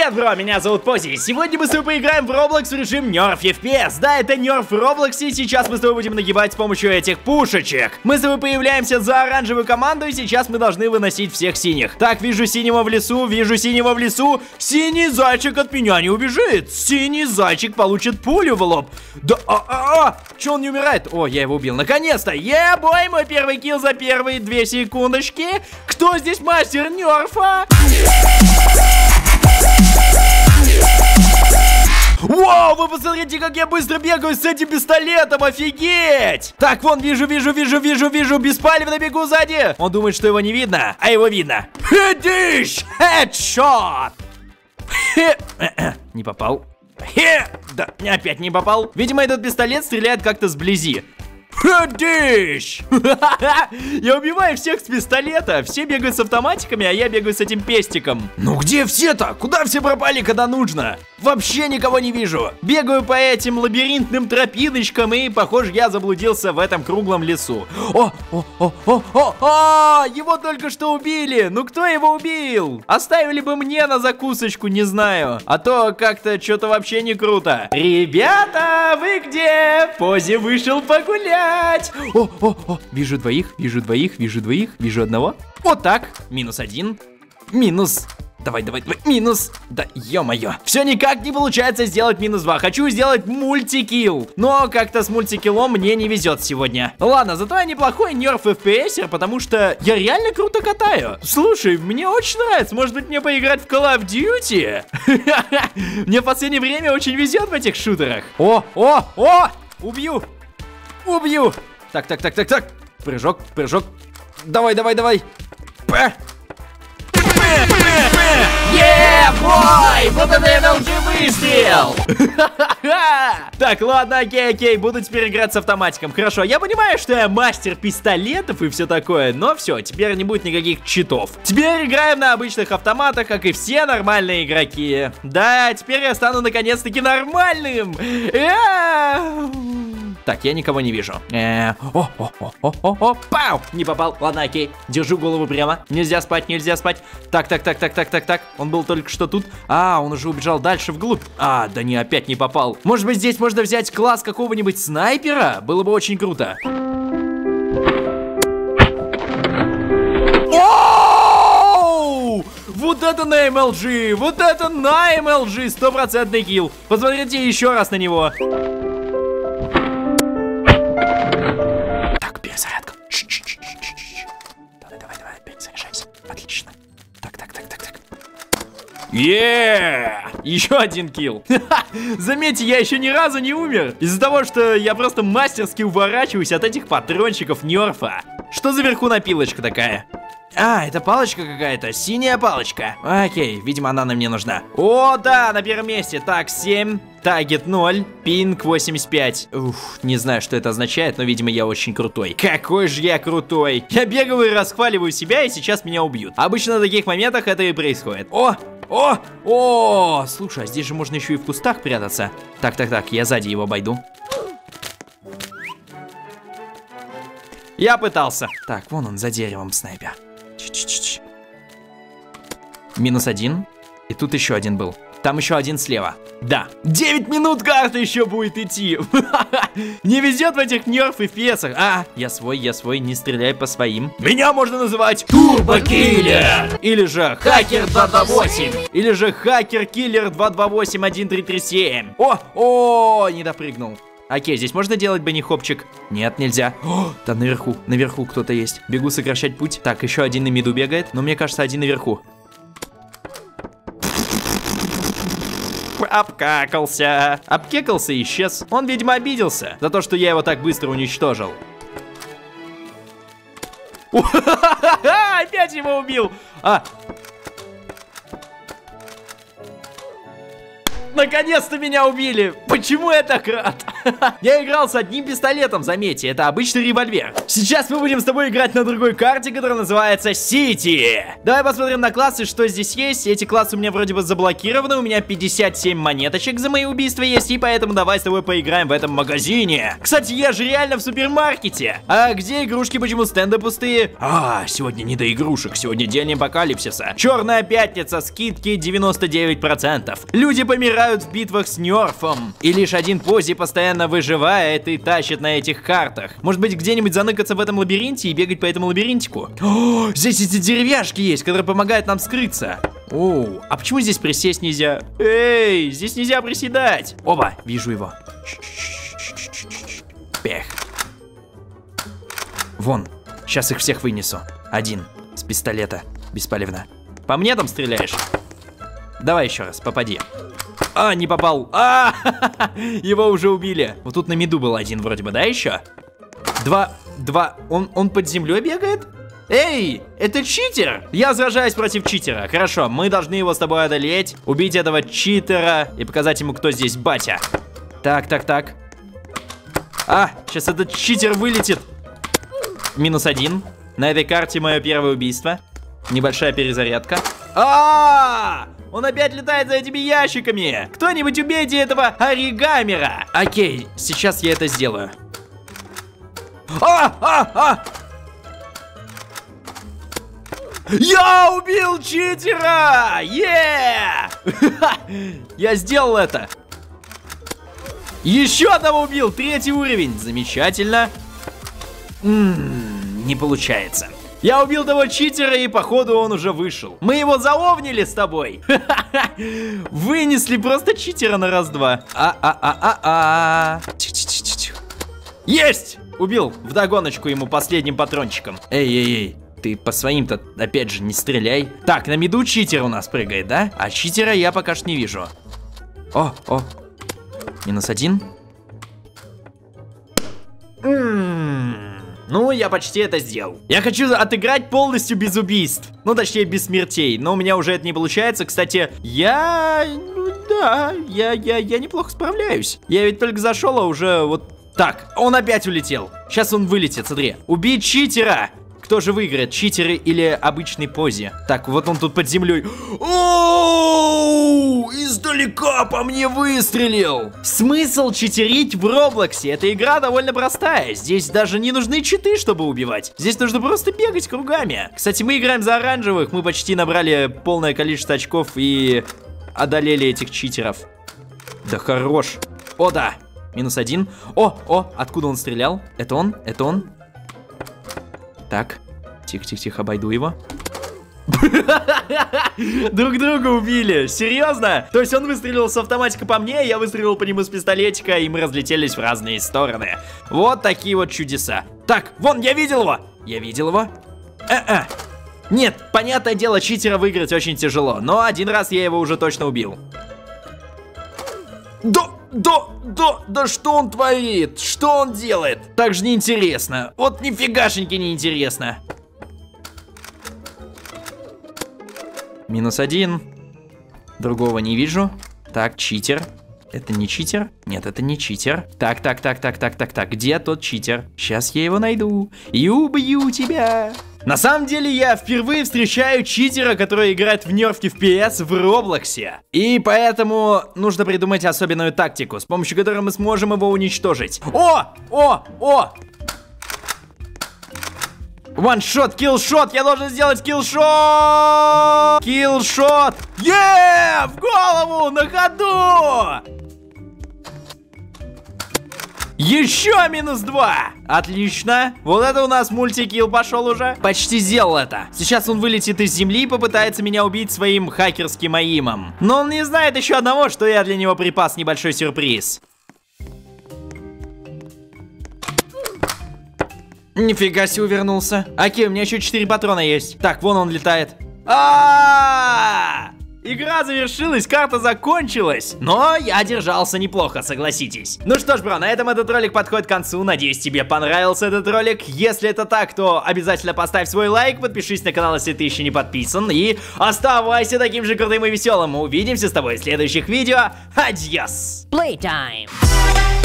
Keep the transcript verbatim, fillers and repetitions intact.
Привет, бро, меня зовут Пози. Сегодня мы с тобой поиграем в Roblox в режим Nerf эф пи эс. Да, это Nerf в Roblox, и сейчас мы с тобой будем нагибать с помощью этих пушечек. Мы с тобой появляемся за оранжевую команду, и сейчас мы должны выносить всех синих. Так, вижу синего в лесу, вижу синего в лесу. Синий зайчик от меня не убежит. Синий зайчик получит пулю в лоб. Да, а-а-а, че он не умирает? О, я его убил, наконец-то. Е-бой, мой первый килл за первые две секундочки. Кто здесь мастер Нерфа? Вау, вы посмотрите, как я быстро бегаю с этим пистолетом, офигеть! Так, вон, вижу, вижу, вижу, вижу, вижу, беспалевно бегу сзади. Он думает, что его не видно, а его видно. Хэдиш! Хедшот! Не попал. Хе! Да, опять не попал. Видимо, этот пистолет стреляет как-то сблизи. Хэдиш! Я убиваю всех с пистолета. Все бегают с автоматиками, а я бегаю с этим пестиком. Ну где все-то? Куда все пропали, когда нужно? Вообще никого не вижу. Бегаю по этим лабиринтным тропиночкам, и, похоже, я заблудился в этом круглом лесу. О, о, о, о, о, о! Его только что убили. Ну кто его убил? Оставили бы мне на закусочку, не знаю. А то как-то что-то вообще не круто. Ребята, вы где? Пози вышел погулять. О, о, о, вижу двоих, вижу двоих, вижу двоих, вижу одного. Вот так, минус один, минус. Давай, давай, давай, минус. Да, ё-моё. Все никак не получается сделать минус два. Хочу сделать мультикилл, но как-то с мультикиллом мне не везет сегодня. Ладно, зато я неплохой Nerf эф пи эсер, потому что я реально круто катаю. Слушай, мне очень нравится. Может быть, мне поиграть в Call of Duty? Мне в последнее время очень везет в этих шутерах. О, о, о! Убью! Убью! Так, так, так, так, так. Прыжок, прыжок. Давай, давай, давай. П. Е-бой! Вот это эн эл джи выстрел! Так, ладно, окей, окей, буду теперь играть с автоматиком. Хорошо, я понимаю, что я мастер пистолетов и все такое, но все, теперь не будет никаких читов. Теперь играем на обычных автоматах, как и все нормальные игроки. Да, теперь я стану наконец-таки нормальным. Так, я никого не вижу. Э, о, о, о, о, о, о, пау! Не попал. Ладно, окей. Держу голову прямо. Нельзя спать, нельзя спать. Так, так, так, так, так, так, так. Он был только что тут. А, он уже убежал дальше вглубь. А, да не, опять не попал. Может быть, здесь можно взять класс какого-нибудь снайпера? Было бы очень круто. Оу! Вот это на эм эл джи! Вот это на эм эл джи! Стопроцентный килл. Посмотрите еще раз на него. Зарядка. Давай, давай, давай, опять заряжайся. Отлично. Так, так, так, так, так. Еее! Еще один килл. Заметьте, я еще ни разу не умер. Из-за того, что я просто мастерски уворачиваюсь от этих патрончиков Нерфа. Что за вверху напилочка такая? А, это палочка какая-то, синяя палочка. Окей, видимо, она нам не нужна. О, да, на первом месте. Так, семь, таргет ноль, пинг восемьдесят пять. Ух, не знаю, что это означает, но, видимо, я очень крутой. Какой же я крутой. Я бегаю и расхваливаю себя, и сейчас меня убьют. Обычно на таких моментах это и происходит. О, о, о, слушай, а здесь же можно еще и в кустах прятаться. Так, так, так, я сзади его обойду. Я пытался. Так, вон он за деревом, снайпер. Ч-ч-ч-ч. Минус один. И тут еще один был. Там еще один слева. Да. девять минут карта еще будет идти. Не везет в этих Nerf эф пи эсах. А, я свой, я свой, не стреляй по своим. Меня можно называть Турбо-киллер. Или же Хакер два два восемь. Или же Хакер-киллер два два восемь один три три семь. О, о, не допрыгнул. Окей, здесь можно делать бенни-хопчик? Нет, нельзя. О, там наверху, наверху кто-то есть. Бегу сокращать путь. Так, еще один на миду бегает, но мне кажется, один наверху. Обкакался. Обкекался и исчез. Он, видимо, обиделся за то, что я его так быстро уничтожил. Опять его убил. А. Наконец-то меня убили! Почему я так рад? Я играл с одним пистолетом, заметьте, это обычный револьвер. Сейчас мы будем с тобой играть на другой карте, которая называется Сити. Давай посмотрим на классы, что здесь есть. Эти классы у меня вроде бы заблокированы. У меня пятьдесят семь монеточек за мои убийства есть, и поэтому давай с тобой поиграем в этом магазине. Кстати, я же реально в супермаркете. А где игрушки? Почему стенды пустые? А, сегодня не до игрушек. Сегодня день апокалипсиса. Черная пятница, скидки девяносто девять процентов. Люди помирают в битвах с Нерфом. И лишь один Пози постоянно выживает и тащит на этих картах. Может быть, где-нибудь заныкаться в этом лабиринте и бегать по этому лабиринтику? О, здесь эти деревяшки есть, которые помогают нам скрыться. Оу, а почему здесь присесть нельзя? Эй, здесь нельзя приседать. Оба, вижу его. Пех. Вон, сейчас их всех вынесу. Один, с пистолета, бесполезно. По мне там стреляешь? Давай еще раз, попади. А, не попал. А, его уже убили. Вот тут на миду был один вроде бы, да, еще? Два, два. Он, он под землей бегает? Эй, это читер! Я сражаюсь против читера. Хорошо, мы должны его с тобой одолеть, убить этого читера и показать ему, кто здесь батя. Так, так, так. А, сейчас этот читер вылетит. Минус один. На этой карте мое первое убийство. Небольшая перезарядка. А, -а, -а! Он опять летает за этими ящиками. Кто-нибудь убейте этого оригамера. Окей, сейчас я это сделаю. А, а, а! Я убил читера! Е! Я сделал это. Еще одного убил, третий уровень. Замечательно. М-м, не получается. Я убил того читера, и походу он уже вышел. Мы его заовнили с тобой. Вынесли просто читера на раз-два. А-а-а-а-а. Есть! Убил вдогоночку ему последним патрончиком. Эй-эй-эй, ты по своим-то опять же не стреляй. Так, на миду читер у нас прыгает, да? А читера я пока что не вижу. О, о. Минус один. Ммм. Ну, я почти это сделал. Я хочу отыграть полностью без убийств. Ну, точнее, без смертей. Но у меня уже это не получается. Кстати, я... Ну, да, я, я, я неплохо справляюсь. Я ведь только зашел, а уже вот... Так, он опять улетел. Сейчас он вылетит, смотри. Убить читера. Кто же выиграет, читеры или обычный Пози? Так, вот он тут под землей. Оу, издалека по мне выстрелил. Смысл читерить в Роблоксе? Эта игра довольно простая. Здесь даже не нужны читы, чтобы убивать. Здесь нужно просто бегать кругами. Кстати, мы играем за оранжевых. Мы почти набрали полное количество очков и одолели этих читеров. Да хорош. О, да. Минус один. О, о, откуда он стрелял? Это он? Это он? Так, тихо-тихо-тихо, обойду его. Друг друга убили. Серьезно? То есть он выстрелил с автоматика по мне, я выстрелил по нему с пистолетика, и мы разлетелись в разные стороны. Вот такие вот чудеса. Так, вон, я видел его. Я видел его. А-а. Нет, понятное дело, читера выиграть очень тяжело, но один раз я его уже точно убил. Да, да, да, да что он творит? Что он делает? Так же неинтересно. Вот нифигашеньки неинтересно. Минус один. Другого не вижу. Так, читер. Это не читер? Нет, это не читер. Так, так, так, так, так, так, так. Где тот читер? Сейчас я его найду и убью тебя. На самом деле я впервые встречаю читера, который играет в нерф эф пи эс в Роблоксе. И поэтому нужно придумать особенную тактику, с помощью которой мы сможем его уничтожить. О! О! О! Ваншот, киллшот, я должен сделать киллшот! Киллшот! Е! В голову, на ходу! Еще минус два! Отлично! Вот это у нас мультикилл пошел уже. Почти сделал это. Сейчас он вылетит из земли и попытается меня убить своим хакерским аимом. Но он не знает еще одного, что я для него припас небольшой сюрприз. Нифига себе, увернулся. Окей, у меня еще четыре патрона есть. Так, вон он летает. А-а-а! Игра завершилась, карта закончилась. Но я держался неплохо, согласитесь. Ну что ж, бро, на этом этот ролик подходит к концу. Надеюсь, тебе понравился этот ролик. Если это так, то обязательно поставь свой лайк, подпишись на канал, если ты еще не подписан. И оставайся таким же крутым и веселым. Увидимся с тобой в следующих видео. Адьос! Playtime.